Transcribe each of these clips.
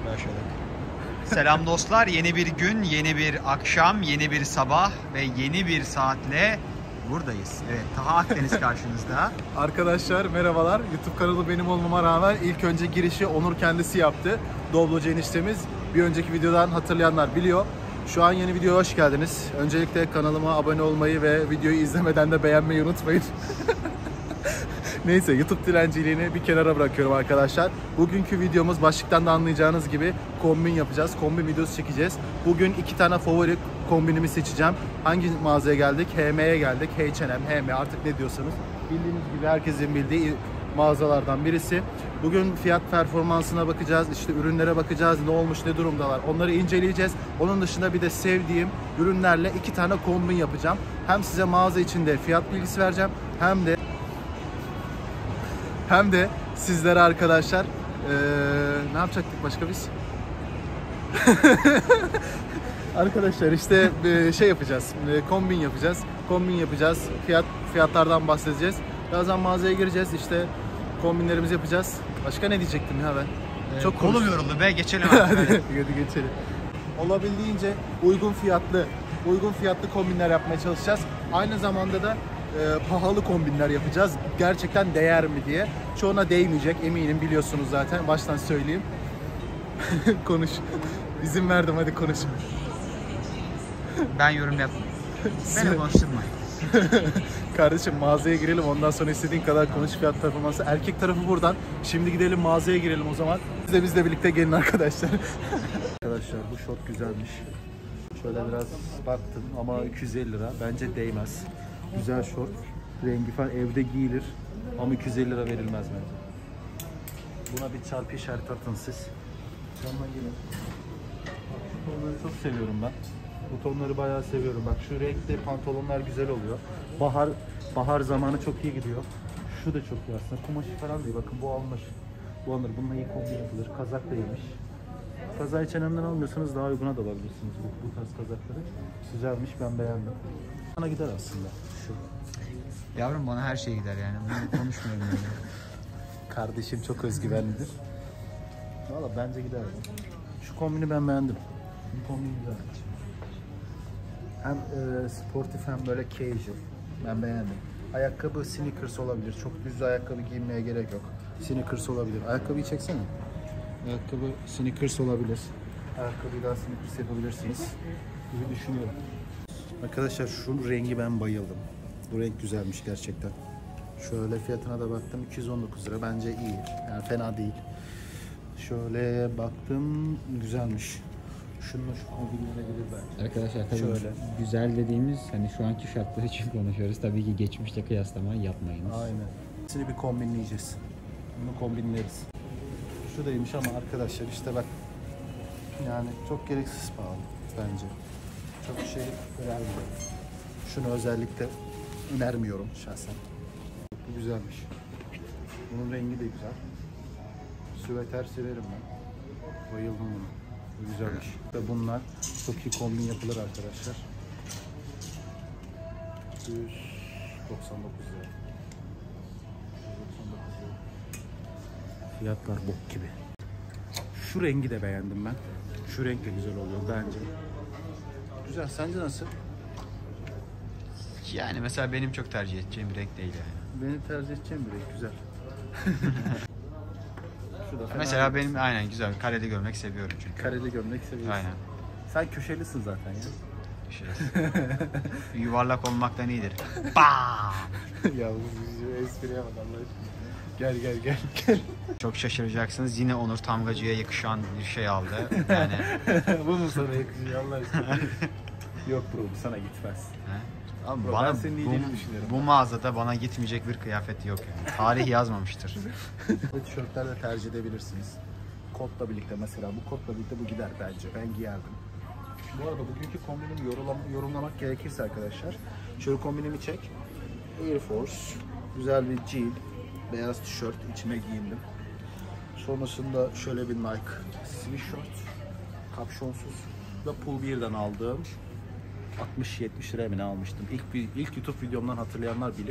Başladık. Selam dostlar. Yeni bir gün, yeni bir akşam, yeni bir sabah ve yeni bir saatle buradayız. Evet, Taha Akdeniz karşınızda. Arkadaşlar merhabalar. YouTube kanalı benim olmama rağmen ilk önce girişi Onur kendisi yaptı. Doblocu eniştemiz. Bir önceki videodan hatırlayanlar biliyor. Şu an yeni videoya hoş geldiniz. Öncelikle kanalıma abone olmayı ve videoyu izlemeden de beğenmeyi unutmayın. Neyse, YouTube dilenciliğini bir kenara bırakıyorum arkadaşlar. Bugünkü videomuz başlıktan da anlayacağınız gibi kombin yapacağız. Kombin videosu çekeceğiz. Bugün iki tane favori kombinimi seçeceğim. Hangi mağazaya geldik? HM'ye geldik. H&M, HM artık ne diyorsanız. Bildiğiniz gibi herkesin bildiği mağazalardan birisi. Bugün fiyat performansına bakacağız. İşte ürünlere bakacağız. Ne olmuş, ne durumdalar. Onları inceleyeceğiz. Onun dışında bir de sevdiğim ürünlerle iki tane kombin yapacağım. Hem size mağaza içinde fiyat bilgisi vereceğim. Hem de sizlere arkadaşlar ne yapacaktık başka biz? Arkadaşlar işte şey yapacağız. Kombin yapacağız. Fiyatlardan bahsedeceğiz. Birazdan mağazaya gireceğiz. İşte kombinlerimizi yapacağız. Başka ne diyecektim ya ben? Çok kolum yoruldu be, geçelim abi. Hadi geçelim. Olabildiğince uygun fiyatlı kombinler yapmaya çalışacağız. Aynı zamanda da pahalı kombinler yapacağız. Gerçekten değer mi diye. Çoğuna değmeyecek eminim, biliyorsunuz zaten. Baştan söyleyeyim. Konuş. İzin verdim, hadi konuş. Ben yorum yapmayayım. Beni konuşturmayın. Kardeşim mağazaya girelim, ondan sonra istediğin kadar konuş fiyat performansı. Erkek tarafı buradan. Şimdi gidelim mağazaya girelim o zaman. Bizle birlikte gelin arkadaşlar. Arkadaşlar bu şort güzelmiş. Şöyle biraz baktım ama 250 lira. Bence değmez. Güzel şort. Rengi falan evde giyilir. Ama 250 lira verilmez bence. Buna bir çarpı işareti atın siz. Yandan gelin. Şu tonları çok seviyorum ben. Bu tonları bayağı seviyorum. Bak şu renkli pantolonlar güzel oluyor. Bahar zamanı çok iyi gidiyor. Şu da çok iyi aslında. Kumaşı falan değil. Bakın bu alınır. Bu alınır. Bununla iyi kombin yapılır. Kazak da iyiymiş. Kazağı H&M'den almıyorsanız daha uyguna da alabilirsiniz bu tarz kazakları. Güzelmiş, ben beğendim. Bana gider aslında şu. Yavrum bana her şey gider yani. Bunu konuşmuyorum yani. Kardeşim çok özgüvenlidir. Valla bence gider. Şu kombini ben beğendim. Bu kombin güzel. Hem sportif hem böyle casual. Ben beğendim. Ayakkabı sneakers olabilir. Çok düz ayakkabı giymeye gerek yok. Sneakers olabilir. Ayakkabıyı çeksene. Ayakkabı sneakers olabilir. Ayakkabıyla sneakers yapabilirsiniz gibi düşünüyorum. Arkadaşlar şu rengi ben bayıldım. Bu renk güzelmiş gerçekten. Şöyle fiyatına da baktım, 219 lira. Bence iyi. Yani fena değil. Şöyle baktım, güzelmiş. Şunun şu kombinlenebilir bence. Arkadaşlar tabii şöyle güzel dediğimiz hani şu anki şartlar için konuşuyoruz. Tabii ki geçmişte kıyaslama yapmayınız. Aynen. Hepsini bir kombinleyeceğiz. Bunu kombinleriz. Şuradaymış ama arkadaşlar işte bak. Yani çok gereksiz pahalı bence. Çok şey önermiyorum. Şunu özellikle önermiyorum şahsen. Bu güzelmiş. Bunun rengi de güzel. Süveter severim ben. Bayıldım buna. Bu güzelmiş. Ve bunlar çok iyi kombin yapılır arkadaşlar. 199 lira. Fiyatlar bok gibi. Şu rengi de beğendim ben. Şu renk de güzel oluyor bence. Güzel. Sence nasıl? Yani mesela benim çok tercih edeceğim bir renk değil yani. Benim tercih edeceğim bir renk. Güzel. Mesela benim aynen güzel. Kareli görmek seviyorum çünkü. Kareli gömlek seviyorsun. Aynen. Sen köşelisin zaten ya. Şey, yuvarlak olmaktan iyidir. Bam! Ya bu espriye bak Allah aşkına. Gel. Çok şaşıracaksınız. Yine Onur Tamgacı'ya yakışan bir şey aldı. Yani Bu mu sana yakışıyor Allah aşkına? Yok bro, bu sana gitmez. abi Bro, bana ben senin iyiliğini düşünüyorum. bu mağazada bana gitmeyecek bir kıyafet yok yani. Tarih yazmamıştır. Bu tişörtler de tercih edebilirsiniz. Kotla birlikte mesela. Bu kotla birlikte bu gider bence. Ben giyerdim. Bu arada bugünkü kombinimi yorumlamak gerekirse arkadaşlar. Şöyle kombinimi çek. Air Force. Güzel bir jean. Beyaz tişört. İçime giyindim. Sonrasında şöyle bir Nike sweatshirt. Kapşonsuz. Da Pool 1'den aldığım 60-70 liraya mı ne almıştım. İlk YouTube videomdan hatırlayanlar bilir.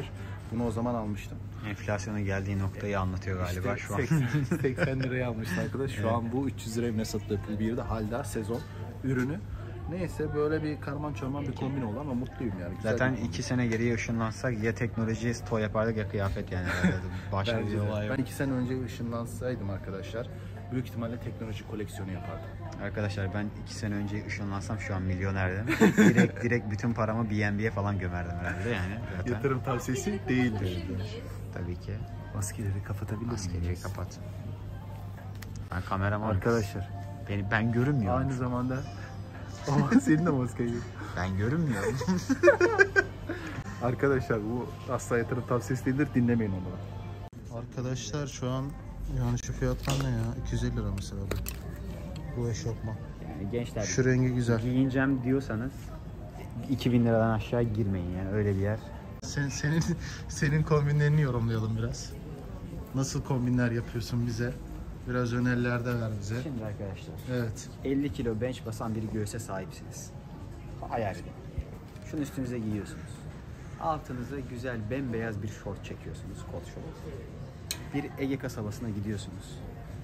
Bunu o zaman almıştım. Enflasyonun geldiği noktayı anlatıyor galiba şu an. 80 liraya almıştı arkadaş. Şu an bu 300 liraya bile satılıyor. Bir de halde sezon ürünü. Neyse böyle bir karman çorman bir kombin oldu ama mutluyum yani. Güzel. Zaten 2 sene geriye ışınlansak ya teknolojiye stoğ yapardık ya kıyafet yani. Başka bir olay yok. Ben 2 sene önce ışınlansaydım arkadaşlar büyük ihtimalle teknoloji koleksiyonu yapardım. Arkadaşlar ben 2 sene önce ışınlansam şu an milyonerdim. direkt bütün paramı BNB'ye falan gömerdim herhalde yani. Zaten. Yatırım tavsiyesi değildir. Tabii ki. Maskeleri kapatabilir Maskeyi miyiz? kapat. Ben kameraman. Arkadaşlar. Ben görünmüyorum. Aynı zamanda ama senin de maskeyi. Ben görünmüyorum. Arkadaşlar bu asla yatırım tavsiyesi değildir. Dinlemeyin onları. Arkadaşlar şu an yani şu fiyatlar ne ya? 250 lira mesela bu. Bu eşofman. Yani gençler Şu rengi güzel. giyineceğim diyorsanız 2000 liradan aşağı girmeyin yani öyle bir yer. Senin kombinlerini yorumlayalım biraz. Nasıl kombinler yapıyorsun bize? Biraz öneriler ver bize. Şimdi arkadaşlar Evet. 50 kilo bench basan bir göğüse sahipsiniz. Hayal edin. Şunu üstünüze giyiyorsunuz. Altınıza güzel bembeyaz bir şort çekiyorsunuz, kot şort. Bir Ege kasabasına gidiyorsunuz.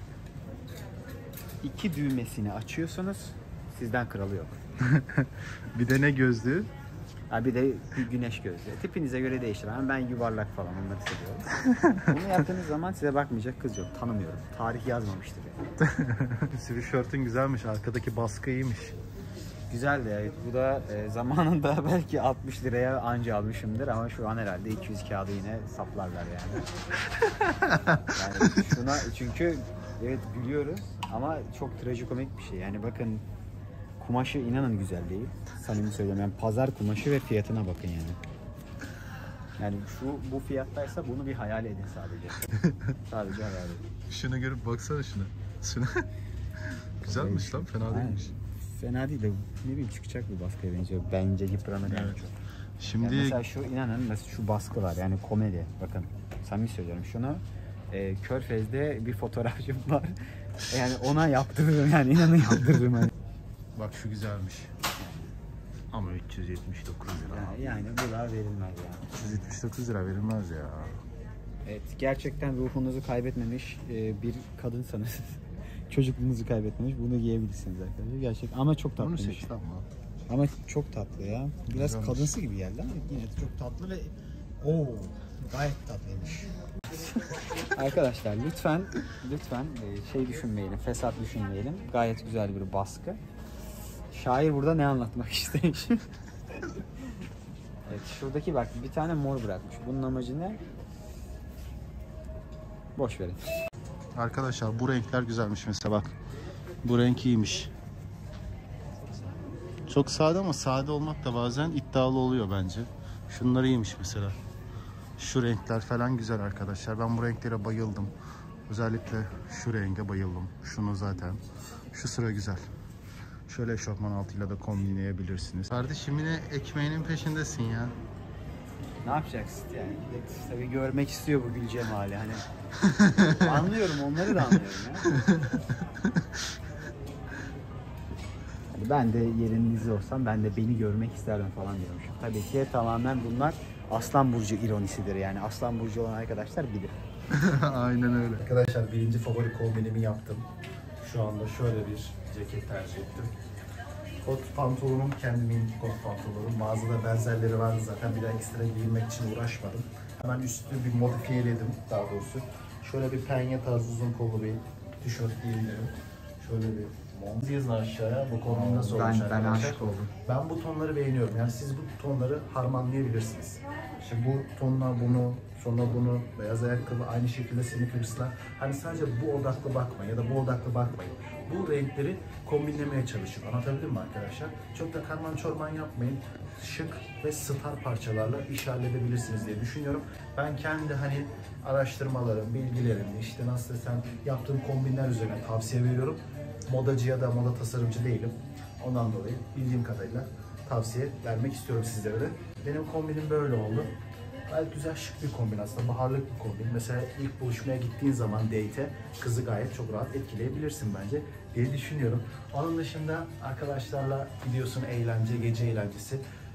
2 düğmesini açıyorsunuz. Sizden kralı yok. Bir de ne gözlüğü? Ha bir de bir güneş gözlüğü. Tipinize göre değişir. Ama ben yuvarlak falan onları seviyorum. Bunu yaptığınız zaman size bakmayacak kız yok. Tanımıyorum. Tarih yazmamıştır yani. Sweatshirt'ın güzelmiş. Arkadaki baskı iyiymiş. Güzel de evet. Bu da zamanında belki 60 liraya anca almışımdır ama şu an herhalde 200 kağıdı yine saplarlar yani. Yani şuna çünkü evet gülüyoruz ama çok trajikomik bir şey. Yani bakın kumaşı inanın güzel değil. Samimi söylüyorum. Yani pazar kumaşı ve fiyatına bakın yani. Yani bu fiyattaysa bunu bir hayal edin sadece. Sadece hayal edin. Şunu görüp baksana şuna. Güzelmiş lan, fena değilmiş. Fena değil de ne bileyim çıkacak bir baskıya benziyor. Bence yıpranır yani çok. Şimdi Yani mesela şu inanın mesela şu baskı var yani komedi. Bakın samimi söylüyorum şunu. Körfez'de bir fotoğrafçım var. Yani ona yaptırırım yani inanın yaptırırım. Yani. bak şu güzelmiş. Ama 379 lira. Yani bu da verilmez ya. 379 lira verilmez ya. Evet gerçekten ruhunuzu kaybetmemiş bir kadınsanız çocukluğunuzu kaybetmemiş bunu giyebilirsiniz arkadaşlar. Gerçekten ama çok Bunu tatlıymış. seç tamam. Ama çok tatlı ya. Biraz Güzelmiş. kadınsı gibi geldi ama yine de çok tatlı ve gayet tatlıymış. Arkadaşlar lütfen şey düşünmeyelim, fesat düşünmeyelim. Gayet güzel bir baskı. Şair burada ne anlatmak istemiş? Evet şuradaki bak bir tane mor bırakmış. Bunun amacı ne? Boş verin. Arkadaşlar bu renkler güzelmiş mesela bak. Bu renk iyiymiş. Çok sade ama sade olmak da bazen iddialı oluyor bence. Şunlar iyiymiş mesela. Şu renkler falan güzel arkadaşlar. Ben bu renklere bayıldım. Özellikle şu renge bayıldım. Şunu zaten. Şu sıra güzel. Şöyle eşofman altıyla da kombinleyebilirsiniz. Kardeşim yine ekmeğinin peşindesin ya. Ne yapacaksın yani? Tabii görmek istiyor bu gül cemali hani. Anlıyorum onları da anlıyorum ya. Hani ben de yerinizde olsam ben de beni görmek isterdim falan diyormuşum. Tabii ki tamamen bunlar Aslan Burcu ironisidir yani. Aslan Burcu olan arkadaşlar bilir. Aynen öyle. Arkadaşlar birinci favori kombinimi yaptım. Şu anda şöyle bir ceket tercih ettim. Kot pantolonum kendimin kot pantolonum. Mağazada benzerleri vardı zaten. Bir daha ekstra giyinmek için uğraşmadım. Hemen üstünü bir modifiyeledim daha doğrusu. Şöyle bir penye tarzı uzun kollu bir tişört giyindim. Şöyle bir mont. Yazın aşağıya bu kombin nasıl olmuş Ben arkadaşlar? aşık oldum. Ben bu tonları beğeniyorum. Yani siz bu tonları harmanlayabilirsiniz. İşte bu tonla bunu, sonra bunu, beyaz ayakkabı, aynı şekilde sneakers'lar. Hani sadece bu odaklı bakmayın ya da bu odaklı bakmayın. Bu renkleri kombinlemeye çalışın. Anlatabildim mi arkadaşlar? Çok da karman çorman yapmayın. Şık ve star parçalarla iş halledebilirsiniz diye düşünüyorum. Ben kendi hani araştırmalarım, bilgilerim, işte nasıl desem yaptığım kombinler üzerine tavsiye veriyorum. Modacı ya da moda tasarımcı değilim. Ondan dolayı bildiğim kadarıyla tavsiye vermek istiyorum sizlere de. Benim kombinim böyle oldu. Gayet güzel şık bir kombin aslında. Baharlık bir kombin. Mesela ilk buluşmaya gittiğin zaman date'e kızı gayet çok rahat etkileyebilirsin bence diye düşünüyorum. Onun dışında arkadaşlarla gidiyorsun eğlence, gece eğlencesi.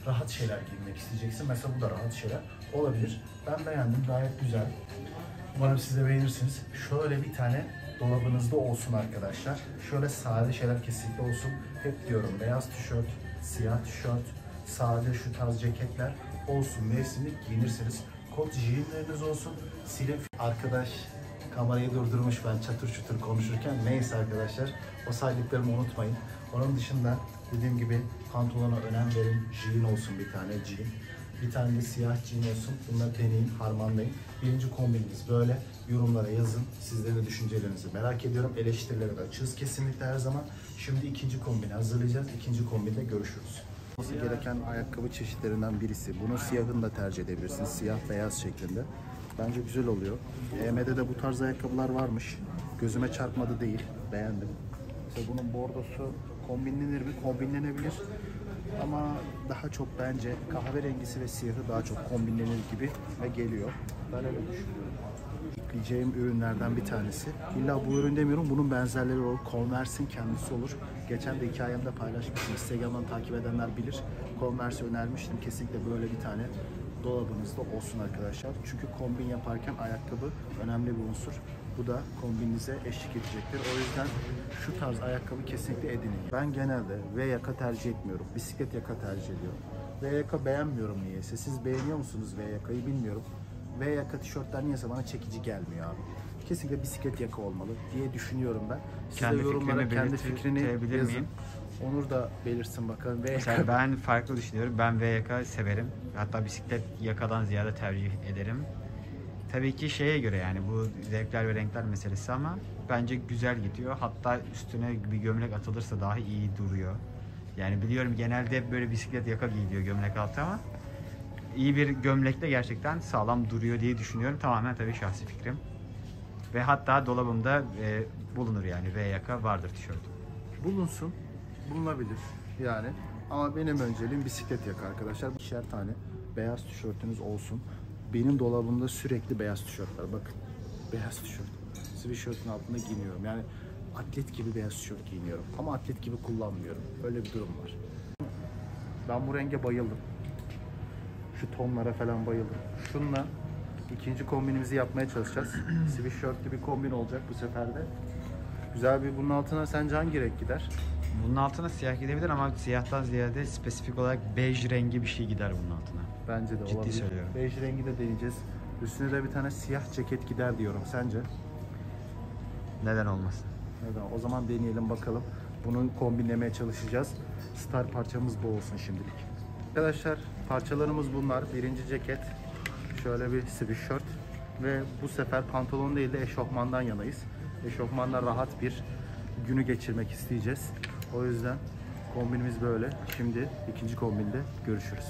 rahat şeyler giymek isteyeceksin. Mesela bu da rahat şeyler olabilir. Ben beğendim, gayet güzel. Umarım siz de beğenirsiniz. Şöyle bir tane dolabınızda olsun arkadaşlar. Şöyle sade şeyler kesinlikle olsun. Hep diyorum, beyaz tişört, siyah tişört, sade şu tarz ceketler olsun. Mevsimlik giyinirsiniz. Kot jeanleriniz olsun. Silin. Arkadaş kamerayı durdurmuş ben çatır çutur konuşurken. Neyse arkadaşlar, o saydıklarımı unutmayın. Onun dışında dediğim gibi pantolona önem verin. Jean olsun, bir tane jean. Bir tane de siyah jean olsun. Bunları deneyin, harmanlayın. Birinci kombinimiz böyle. Yorumlara yazın. Sizlerin de düşüncelerinizi merak ediyorum. Eleştirilere de açığız kesinlikle her zaman. Şimdi ikinci kombini hazırlayacağız. İkinci kombinde görüşürüz. Olması gereken ayakkabı çeşitlerinden birisi. Bunun siyahını da tercih edebilirsiniz. Siyah beyaz şeklinde. Bence güzel oluyor. EM'de de bu tarz ayakkabılar varmış. Gözüme çarpmadı değil. Beğendim. Mesela bunun bordosu kombinlenir mi? Kombinlenebilir. Ama daha çok bence kahverengisi ve siyahı daha çok kombinlenir gibi ve geliyor. Ben öyle düşünüyorum. Ekleyeceğim ürünlerden bir tanesi. İlla bu ürün demiyorum, bunun benzerleri olur. Converse'in kendisi olur. Geçen de hikayemde paylaşmıştım. Instagram'dan takip edenler bilir. Converse önermiştim. Kesinlikle böyle bir tane dolabınızda olsun arkadaşlar. Çünkü kombin yaparken ayakkabı önemli bir unsur. Bu da kombinize eşlik edecektir. O yüzden şu tarz ayakkabı kesinlikle edinin. Ben genelde V yaka tercih etmiyorum. Bisiklet yaka tercih ediyorum. V yaka beğenmiyorum niyeyse. Siz beğeniyor musunuz V yakayı bilmiyorum. V yaka tişörtler niyeyse bana çekici gelmiyor abi. Kesinlikle bisiklet yaka olmalı diye düşünüyorum ben. Siz de yorumlara kendi fikrini yazın. Miyim? Onur da belirsin bakalım. Mesela ben farklı düşünüyorum. Ben V yaka severim. Hatta bisiklet yakadan ziyade tercih ederim. Tabii ki şeye göre, yani bu zevkler ve renkler meselesi, ama bence güzel gidiyor. Hatta üstüne bir gömlek atılırsa daha iyi duruyor. Yani biliyorum genelde hep böyle bisiklet yaka giyiliyor gömlek altı, ama iyi bir gömlekle gerçekten sağlam duruyor diye düşünüyorum. Tamamen tabii şahsi fikrim. Ve hatta dolabımda bulunur, yani V yaka vardır tişörtüm. Bulunsun, bulunabilir yani. Ama benim önceliğim bisiklet yaka arkadaşlar. İkişer tane beyaz tişörtünüz olsun. Benim dolabımda sürekli beyaz tişört var. Bakın, beyaz tişört. Sweatshirt'ün altında giyiniyorum. Yani atlet gibi beyaz tişört giyiniyorum. Ama atlet gibi kullanmıyorum. Öyle bir durum var. Ben bu renge bayıldım. Şu tonlara falan bayıldım. Şununla ikinci kombinimizi yapmaya çalışacağız. Sweatshirt'lü bir kombin olacak bu sefer de. Güzel bir, bunun altına sence hangi renk gider? Bunun altına siyah gidebilir ama siyahtan ziyade spesifik olarak bej rengi bir şey gider bunun altına. Bence de olabilir. Ciddi söylüyorum. Bej rengi de deneyeceğiz. Üstüne de bir tane siyah ceket gider diyorum. Sence? Neden olmasın? Neden? O zaman deneyelim bakalım. Bunu kombinlemeye çalışacağız. Star parçamız bu olsun şimdilik. Arkadaşlar parçalarımız bunlar. Birinci ceket. Şöyle bir sweatshirt. Ve bu sefer pantolon değil de eşofmandan yanayız. Eşofmanla rahat bir günü geçirmek isteyeceğiz. O yüzden kombinimiz böyle. Şimdi ikinci kombinde görüşürüz.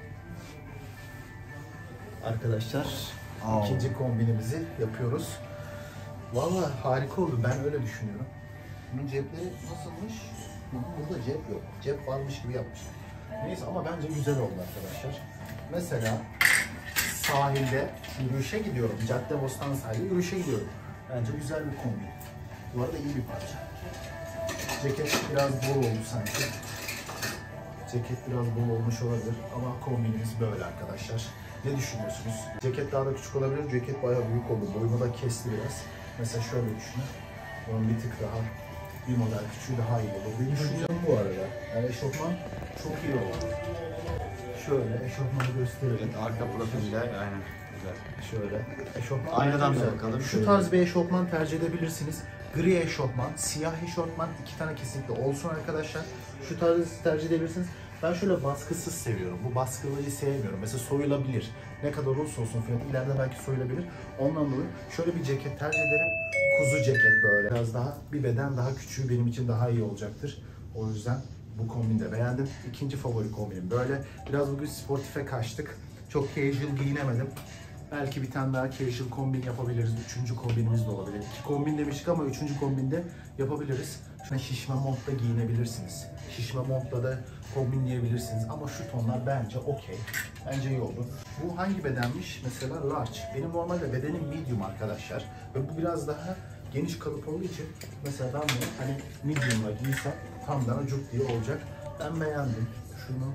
Arkadaşlar ikinci kombinimizi yapıyoruz. Vallahi harika oldu. Ben öyle düşünüyorum. Bunun cepleri nasılmış? Burada cep yok. Cep varmış gibi yapmışlar. Neyse ama bence güzel oldu arkadaşlar. Mesela sahilde yürüyüşe gidiyorum. Caddebostan sahilde yürüyüşe gidiyorum. Bence güzel bir kombin. Bu arada iyi bir parça. Ceket biraz bol oldu sanki. Ceket biraz bol olmuş olabilir ama kombinimiz böyle arkadaşlar. Ne düşünüyorsunuz? Ceket daha da küçük olabilir. Ceket bayağı büyük oldu. Boyumu da kesti biraz. Mesela şöyle düşünün. Onun bir tık daha bir model küçüğü daha iyi olur. Benim düşüncem bu arada. Yani eşofman çok iyi oldu. Şöyle eşofmanı gösterelim. Evet, arka profilde aynen güzel. Şöyle. Eşofman aynadan da bakalım. Şu tarz bir eşofman tercih edebilirsiniz. Gri eşofman, siyah eşofman, iki tane kesinlikle olsun arkadaşlar. Şu tarz tercih edebilirsiniz. Ben şöyle baskısız seviyorum. Bu baskılıyı sevmiyorum. Mesela soyulabilir. Ne kadar olursa olsun fiyatı ileride belki soyulabilir. Ondan dolayı şöyle bir ceket tercih ederim. Kuzu ceket böyle. Biraz daha bir beden daha küçüğü benim için daha iyi olacaktır. O yüzden bu kombini de beğendim. İkinci favori kombinim böyle. Biraz bugün sportife kaçtık. Çok casual giyinemedim. Belki bir tane daha casual kombin yapabiliriz. Üçüncü kombinimiz de olabilir. İki kombin demiştik ama üçüncü kombinde yapabiliriz. Şuna şişme montla giyinebilirsiniz. Şişme montla da kombinleyebilirsiniz. Ama şu tonlar bence okey. Bence iyi olur. Bu hangi bedenmiş? Mesela large. Benim normalde bedenim medium arkadaşlar. Ve bu biraz daha geniş kalıp olduğu için mesela ben bunu hani medium'la giysem tam bana cuk diye olacak. Ben beğendim. Şunu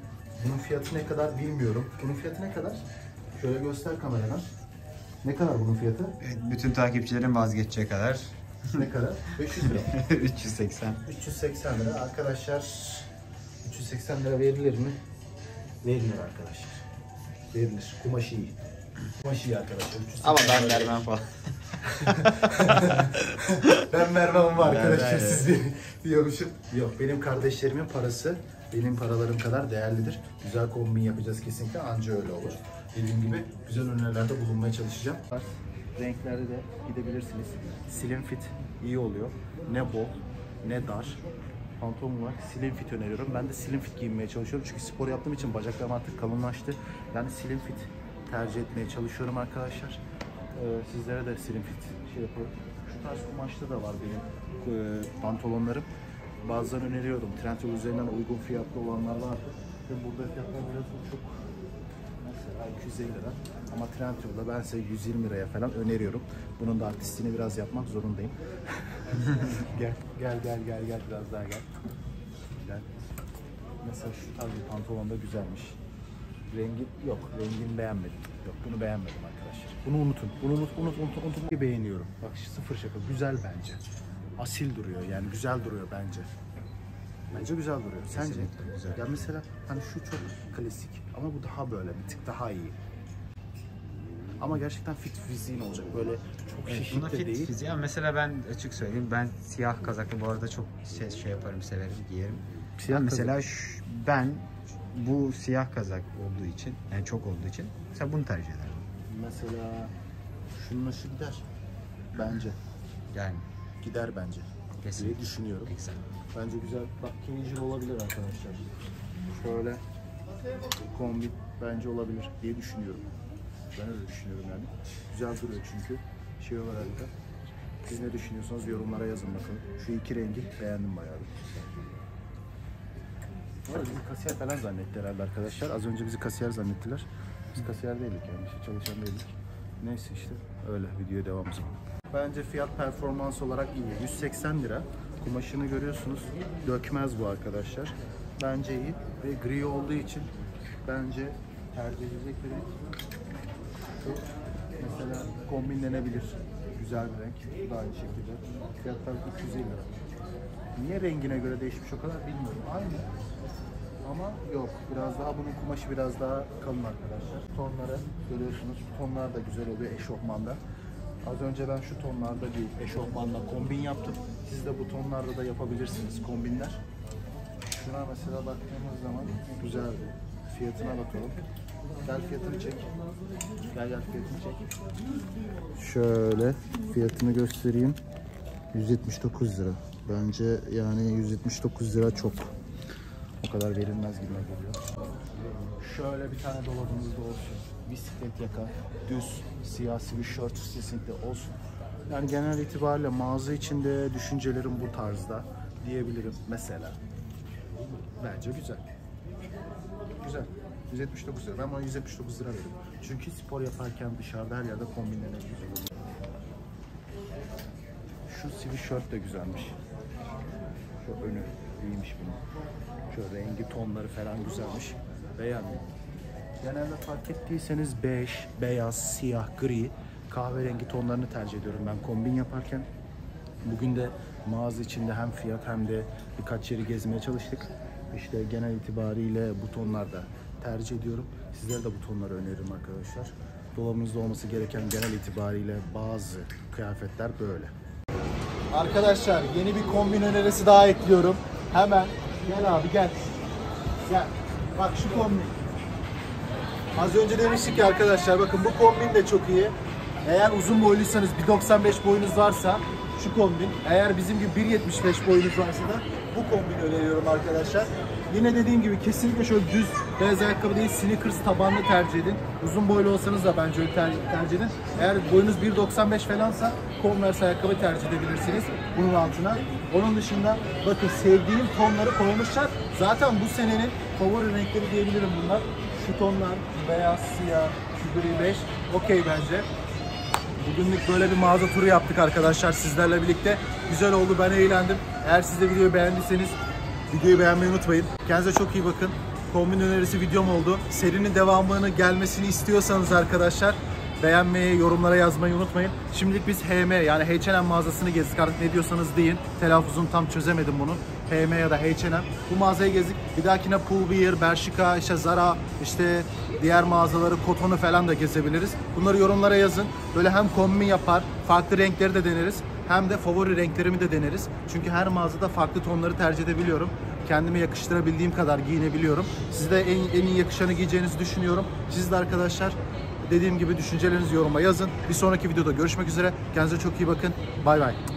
Bunun fiyatı ne kadar bilmiyorum. Bunun fiyatı ne kadar? Şöyle göster kameradan. Ne kadar bunun fiyatı? Evet, bütün takipçilerin vazgeçeceği kadar. Ne kadar? 500 lira. 380. 380 lira. Arkadaşlar 380 lira verilir mi? Verilir arkadaşlar. Verilir. Kumaşı iyi. Kumaşı iyi arkadaşlar. Ama ben vermem falan. Ben vermem ama arkadaşlar Ben siz diyormuşum. Yok, benim kardeşlerimin parası benim paralarım kadar değerlidir. Güzel kombin yapacağız kesinlikle, anca öyle olur. Dediğim gibi güzel önerilerde bulunmaya çalışacağım. Renklerde de gidebilirsiniz. Slim fit iyi oluyor. Ne bol ne dar. Pantolon var. Slim fit öneriyorum. Ben de slim fit giyinmeye çalışıyorum. Çünkü spor yaptığım için bacaklarım artık kalınlaştı. Yani slim fit tercih etmeye çalışıyorum arkadaşlar. Sizlere de slim fit şey yapıyorum. Şu tarz kumaşta da var benim pantolonlarım. Bazılarını öneriyorum. Trendyol üzerinden uygun fiyatlı olanlar var. Ve burada fiyatlar biliyorsunuz çok, mesela 250 lira. Ama Trendyol'da ben size 120 liraya falan öneriyorum. Bunun da artistliğini biraz yapmak zorundayım. Gel biraz daha gel. Mesela şu tarz bir pantolon da güzelmiş. Rengi yok, rengini beğenmedim. Yok, bunu beğenmedim arkadaşlar. Bunu unutun. Bunu unutun. Beğeniyorum. Bak, sıfır şaka. Güzel bence. Asil duruyor, yani güzel duruyor bence. Bence güzel duruyor. Sence? Kesinlikle güzel. Ya mesela hani şu çok klasik ama bu daha böyle bir tık daha iyi. Ama gerçekten fit fiziğin olacak. Böyle çok şişik Buna de fit değil. fiziği ama mesela ben açık söyleyeyim, ben siyah kazaklı bu arada çok şey yaparım, severim, giyerim. Siyah mesela ben bu siyah kazak olduğu için, yani çok olduğu için mesela bunu tercih ederim. Mesela şunun ışığı gider. Bence. Yani Gider bence. kesinlikle Diye düşünüyorum. güzel. Bence güzel. Bak, casual olabilir arkadaşlar. Şöyle kombin bence olabilir diye düşünüyorum. Ben öyle düşünüyorum yani. Güzel duruyor çünkü. Şey olarak da. Siz ne düşünüyorsanız yorumlara yazın bakalım. Şu iki rengi beğendim bayağı. Bu arada bizi kasiyer falan zannetti herhalde arkadaşlar. Az önce bizi kasiyer zannettiler. Biz kasiyer değildik yani. İşte çalışan değildik. Neyse işte öyle, videoya devam o zaman. Bence fiyat performans olarak iyi. 180 lira. Kumaşını görüyorsunuz. Dökmez bu arkadaşlar. Bence iyi. Ve gri olduğu için bence tercih edilecek bir renk. Mesela kombinlenebilir. Güzel bir renk. Bu da aynı şekilde. Fiyatlar 350 lira. Niye rengine göre değişmiş o kadar bilmiyorum. Aynı. Ama yok. Biraz daha, bunun kumaşı biraz daha kalın arkadaşlar. Tonları görüyorsunuz. Tonlar da güzel oluyor eşofmanda. Az önce ben şu tonlarda bir eşofmanla kombin yaptım. Siz de bu tonlarda da yapabilirsiniz kombinler. Şuna mesela baktığımız zaman güzeldi. Fiyatına bakalım. Gel fiyatını çek. Gel fiyatını çek. Şöyle fiyatını göstereyim. 179 lira. Bence yani 179 lira çok. O kadar verilmez gibi geliyor. Şöyle bir tane dolabınızda olsun. Bisiklet yaka, düz, siyasi bir şort kesinlikle olsun. Yani genel itibariyle mağaza içinde düşüncelerim bu tarzda diyebilirim mesela. Bence güzel. Güzel. 179 lira. Ben buna 179 lira veririm. Çünkü spor yaparken dışarıda her yerde kombinlenebilir. Şu sweatshirt de güzelmiş. Şu önü iyiymiş bunun. Şu rengi, tonları falan güzelmiş. Beğendim. Genelde fark ettiyseniz bej, beyaz, siyah, gri, kahverengi tonlarını tercih ediyorum ben kombin yaparken. Bugün de mağaza içinde hem fiyat hem de birkaç yeri gezmeye çalıştık. İşte genel itibariyle bu tonlarda tercih ediyorum. Sizlere de bu tonları öneririm arkadaşlar. Dolabınızda olması gereken genel itibariyle bazı kıyafetler böyle. Arkadaşlar yeni bir kombin önerisi daha ekliyorum. Hemen gel abi gel. Gel. Bak şu kombin. Az önce demiştik ki arkadaşlar, bakın bu kombin de çok iyi. Eğer uzun boyluysanız, 1.95 boyunuz varsa şu kombin. Eğer bizim gibi 1.75 boyunuz varsa da bu kombini öneriyorum arkadaşlar. Yine dediğim gibi kesinlikle şöyle düz beyaz ayakkabı değil, sneakers tabanlı tercih edin. Uzun boylu olsanız da bence öyle tercih edin. Eğer boyunuz 1.95 falansa Converse ayakkabı tercih edebilirsiniz bunun altına. Onun dışında bakın sevdiğim tonları koymuşlar. Zaten bu senenin favori renkleri diyebilirim bunlar. Şu tonlar, beyaz, siyah, şu gri, beş, okey bence. Bugünlük böyle bir mağaza turu yaptık arkadaşlar sizlerle birlikte. Güzel oldu, ben eğlendim. Eğer siz de videoyu beğendiyseniz videoyu beğenmeyi unutmayın. Kendinize çok iyi bakın. kombin önerisi videom oldu. Serinin devamını gelmesini istiyorsanız arkadaşlar beğenmeyi, yorumlara yazmayı unutmayın. Şimdilik biz HM yani H&M mağazasını gezdik. Artık ne diyorsanız deyin. Telaffuzunu tam çözemedim bunu. HM ya da H&M. Bu mağazayı gezdik. Bir dahakine Pull&Bear, Bershka, işte Zara, işte diğer mağazaları, Koton'u falan da gezebiliriz. Bunları yorumlara yazın. Böyle hem kombin yapar, farklı renkleri de deneriz. Hem de favori renklerimi de deneriz. Çünkü her mağazada farklı tonları tercih edebiliyorum. Kendime yakıştırabildiğim kadar giyinebiliyorum. Size de en iyi yakışanı giyeceğinizi düşünüyorum. Siz de arkadaşlar dediğim gibi düşüncelerinizi yoruma yazın. Bir sonraki videoda görüşmek üzere. Kendinize çok iyi bakın. Bay bay.